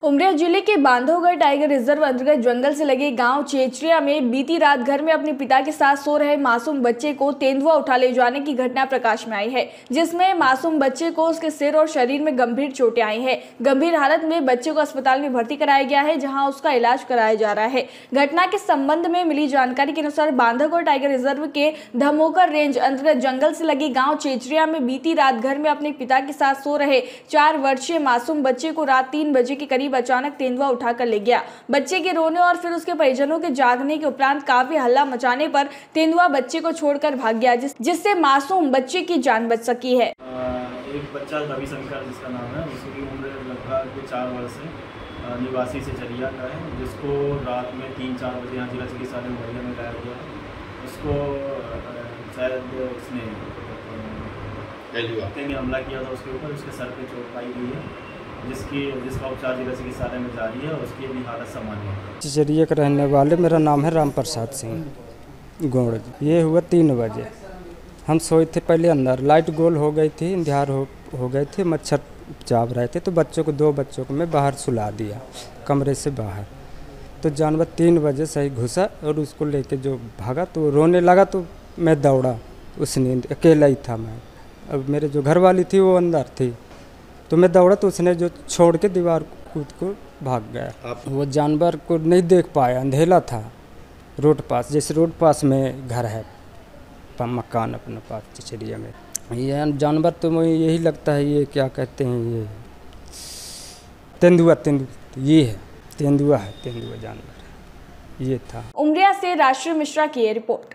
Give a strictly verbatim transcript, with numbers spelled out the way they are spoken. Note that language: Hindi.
उमरिया जिले के बांधवगढ़ टाइगर रिजर्व अंतर्गत जंगल से लगे गांव चेचरिया में बीती रात घर में अपने पिता के साथ सो रहे मासूम बच्चे को तेंदुआ उठा ले जाने की घटना प्रकाश में आई है, जिसमें मासूम बच्चे को उसके सिर और शरीर में गंभीर चोटें आई हैं। गंभीर हालत में बच्चे को अस्पताल में भर्ती कराया गया है, जहाँ उसका इलाज कराया जा रहा है। घटना के संबंध में मिली जानकारी के अनुसार बांधवगढ़ टाइगर रिजर्व के धमोकर रेंज अंतर्गत जंगल से लगे गाँव चेचरिया में बीती रात घर में अपने पिता के साथ सो रहे चार वर्षीय मासूम बच्चे को रात तीन बजे के करीब अचानक तेंदुआ उठाकर ले गया। बच्चे के रोने और फिर उसके परिजनों के जागने के उपरांत काफी हल्ला मचाने पर तेंदुआ बच्चे को छोड़कर भाग गया, जिस, जिससे मासूम बच्चे की जान बच सकी है। एक बच्चा रविशंकर जिसका नाम है, उसकी उम्र लगभग चार वर्ष है, निवासी से चरिया का है, जिसको रात में तीन चार बजे यहाँ जिला चिकित्सालय उमरिया में लाया गया है। उसको शायद उसने हमला किया था उसके ऊपर, उसके सर पे चोट पाई गई है, जिसकी जिसका उपचार जिला चिकित्सालय में जारी है और उसकी भी हालत सामान्य है। चिचरिया के रहने वाले, मेरा नाम है राम प्रसाद सिंह गौड़। ये हुआ तीन बजे, हम सोए थे पहले अंदर, लाइट गोल हो गई थी, अंधियार हो हो गए थे, मच्छर चाप रहे थे, तो बच्चों को दो बच्चों को मैं बाहर सुला दिया कमरे से बाहर। तो जानवर तीन बजे सही घुसा और उसको लेके जो भागा तो रोने लगा, तो मैं दौड़ा उस नींद, अकेला ही था मैं। अब मेरे जो घर वाली थी वो अंदर थी, तो मैं दौड़ा तो उसने जो छोड़ के दीवार कूद को भाग गया। आप वो जानवर को नहीं देख पाया, अंधेला था रोड पास, जैसे रोड पास में घर है मकान अपने पास चिचरिया में। ये जानवर तो मुझे यही लगता है, ये क्या कहते हैं, ये तेंदुआ तेंदुआ ये है, तेंदुआ है, तेंदुआ जानवर ये था। उमरिया से राष्ट्रीय मिश्रा की रिपोर्ट।